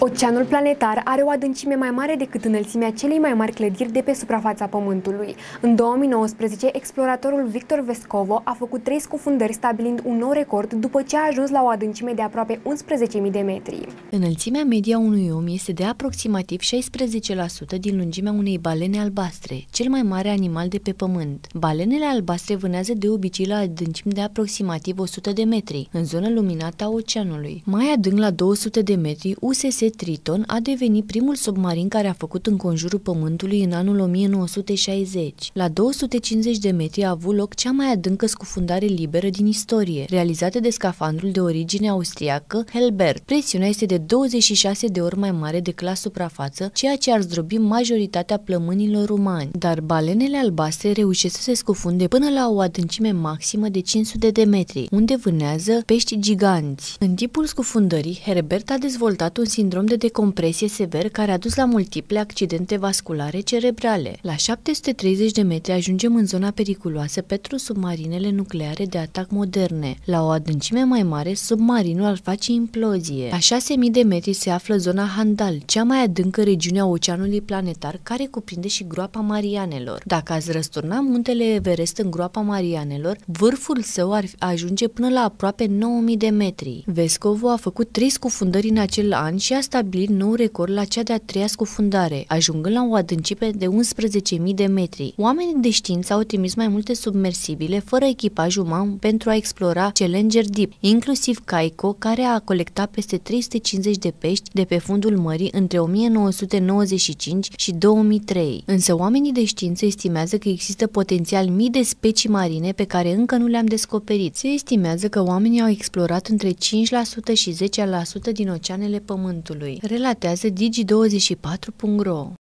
Oceanul planetar are o adâncime mai mare decât înălțimea celei mai mari clădiri de pe suprafața Pământului. În 2019, exploratorul Victor Vescovo a făcut 3 scufundări, stabilind un nou record după ce a ajuns la o adâncime de aproape 11.000 de metri. Înălțimea medie a unui om este de aproximativ 16% din lungimea unei balene albastre, cel mai mare animal de pe Pământ. Balenele albastre vânează de obicei la adâncimi de aproximativ 100 de metri, în zona luminată a oceanului. Mai adânc, la 200 de metri, USS Triton a devenit primul submarin care a făcut înconjurul Pământului în anul 1960. La 250 de metri a avut loc cea mai adâncă scufundare liberă din istorie, realizată de scafandrul de origine austriacă Helbert. Presiunea este de 26 de ori mai mare decât la suprafață, ceea ce ar zdrobi majoritatea plămânilor umani. Dar balenele albastre reușesc să se scufunde până la o adâncime maximă de 500 de metri, unde vânează pești giganți. În timpul scufundării, Herbert a dezvoltat un sindrom de decompresie sever care a dus la multiple accidente vasculare cerebrale. La 730 de metri ajungem în zona periculoasă pentru submarinele nucleare de atac moderne. La o adâncime mai mare, submarinul ar face implozie. La 6000 de metri se află zona Handal, cea mai adâncă regiune a oceanului planetar, care cuprinde și groapa Marianelor. Dacă ați răsturna muntele Everest în groapa Marianelor, vârful său ar ajunge până la aproape 9000 de metri. Vescovo a făcut 3 scufundări în acel an și a stabilit nou record la cea de-a 3-a scufundare, ajungând la o adâncime de 11.000 de metri. Oamenii de știință au trimis mai multe submersibile fără echipaj uman pentru a explora Challenger Deep, inclusiv Kaiko, care a colectat peste 350 de pești de pe fundul mării între 1995 și 2003. Însă oamenii de știință estimează că există potențial mii de specii marine pe care încă nu le-am descoperit. Se estimează că oamenii au explorat între 5% și 10% din oceanele Pământului, relatează Digi24.ro.